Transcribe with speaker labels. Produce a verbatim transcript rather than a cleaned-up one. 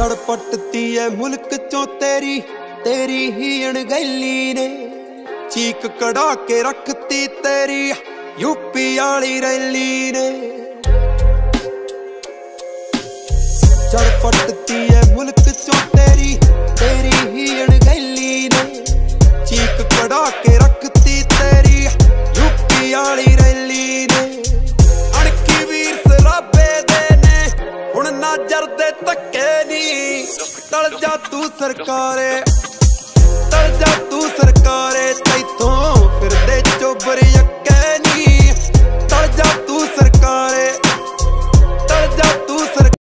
Speaker 1: चढ़पटती है मुल्क चो तेरी तेरी ही अणगैली ने, चीक कड़ा के रखती तेरी यूपी वाली रैली ने। चढ़पटती है मुल्क चो तेरी तेरी ही अणगैली ने, चीक कड़ा के रखती तेरी यूपी वाली रैली ने। अणकी वीर सराबे दे ने हुण नाजर दे धक्के नी, टल जा तू सरकारे टल जा तू सरकारे, तैथों फिरदे चोबर यक्के नी, टल जा तू सरकारे